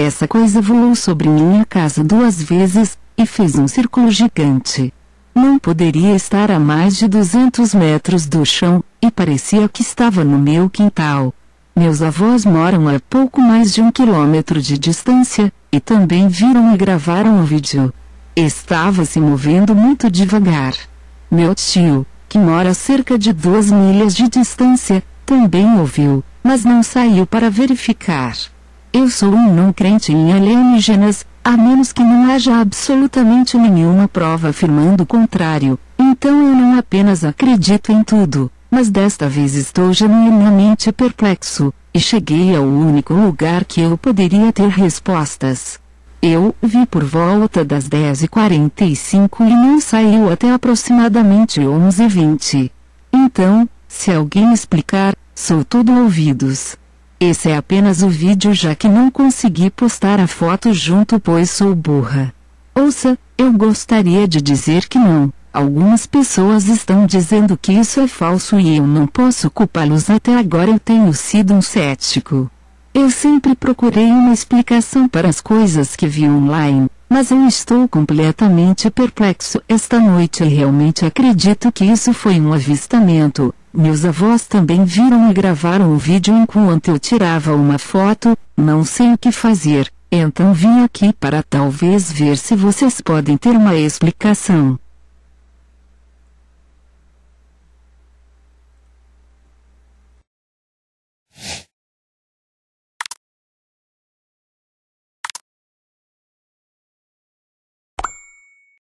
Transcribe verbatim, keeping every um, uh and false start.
Essa coisa voou sobre minha casa duas vezes, e fez um círculo gigante. Não poderia estar a mais de duzentos metros do chão, e parecia que estava no meu quintal. Meus avós moram a pouco mais de um quilômetro de distância, e também viram e gravaram o vídeo. Estava se movendo muito devagar. Meu tio, que mora a cerca de duas milhas de distância, também ouviu, mas não saiu para verificar. Eu sou um não crente em alienígenas, a menos que não haja absolutamente nenhuma prova afirmando o contrário, então eu não apenas acredito em tudo, mas desta vez estou genuinamente perplexo, e cheguei ao único lugar que eu poderia ter respostas. Eu vi por volta das dez e quarenta e cinco e não saiu até aproximadamente onze e vinte. Então, se alguém explicar, sou todo ouvidos. Esse é apenas o vídeo, já que não consegui postar a foto junto pois sou burra. Ouça, eu gostaria de dizer que não. Algumas pessoas estão dizendo que isso é falso e eu não posso culpá-los. Até agora eu tenho sido um cético. Eu sempre procurei uma explicação para as coisas que vi online, mas eu estou completamente perplexo esta noite e realmente acredito que isso foi um avistamento. Meus avós também viram e gravaram o vídeo enquanto eu tirava uma foto, não sei o que fazer, então vim aqui para talvez ver se vocês podem ter uma explicação.